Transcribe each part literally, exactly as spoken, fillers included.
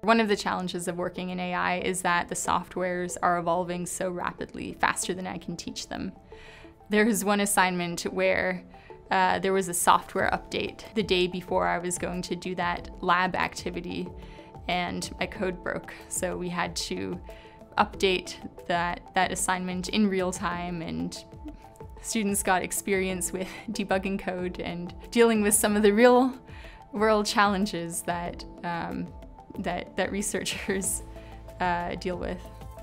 One of the challenges of working in A I is that the softwares are evolving so rapidly, faster than I can teach them. There was one assignment where uh, there was a software update the day before I was going to do that lab activity, and my code broke. So we had to update that, that assignment in real time, and students got experience with debugging code and dealing with some of the real world challenges that, um, that, that researchers uh, deal with.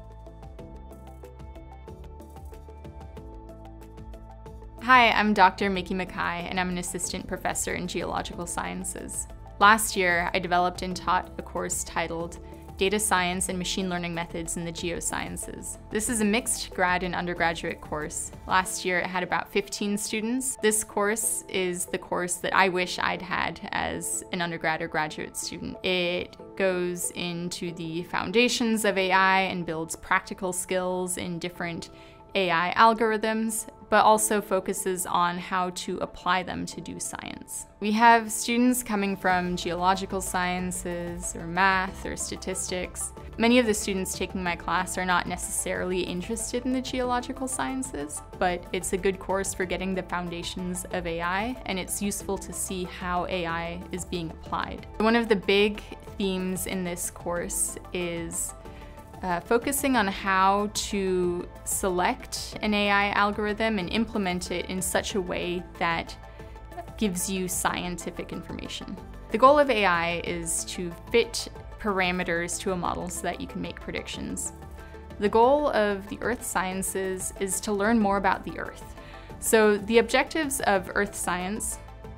Hi, I'm Doctor MacKie, and I'm an assistant professor in geological sciences. Last year, I developed and taught a course titled Data Science and Machine Learning Methods in the Geosciences. This is a mixed grad and undergraduate course. Last year it had about fifteen students. This course is the course that I wish I'd had as an undergrad or graduate student. It goes into the foundations of A I and builds practical skills in different A I algorithms, but also focuses on how to apply them to do science. We have students coming from geological sciences or math or statistics. Many of the students taking my class are not necessarily interested in the geological sciences, but it's a good course for getting the foundations of A I, and it's useful to see how A I is being applied. One of the big themes in this course is Uh, focusing on how to select an A I algorithm and implement it in such a way that gives you scientific information. The goal of A I is to fit parameters to a model so that you can make predictions. The goal of the earth sciences is to learn more about the earth. So the objectives of earth science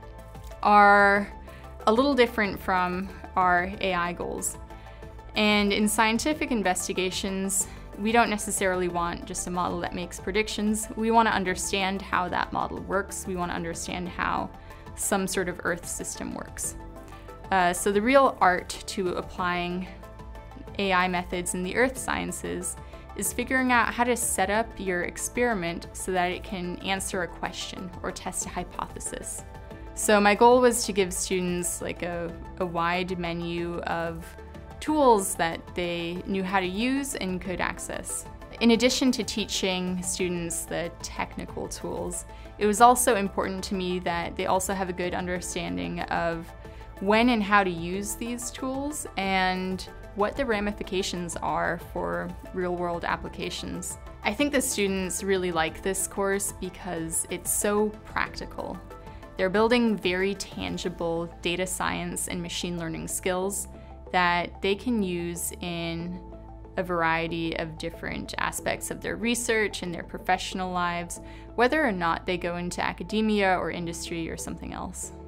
are a little different from our A I goals. And in scientific investigations, we don't necessarily want just a model that makes predictions. We want to understand how that model works. We want to understand how some sort of Earth system works. Uh, so the real art to applying A I methods in the earth sciences is figuring out how to set up your experiment so that it can answer a question or test a hypothesis. So my goal was to give students like a, a wide menu of tools that they knew how to use and could access. In addition to teaching students the technical tools, it was also important to me that they also have a good understanding of when and how to use these tools and what the ramifications are for real-world applications. I think the students really like this course because it's so practical. They're building very tangible data science and machine learning skills that they can use in a variety of different aspects of their research and their professional lives, whether or not they go into academia or industry or something else.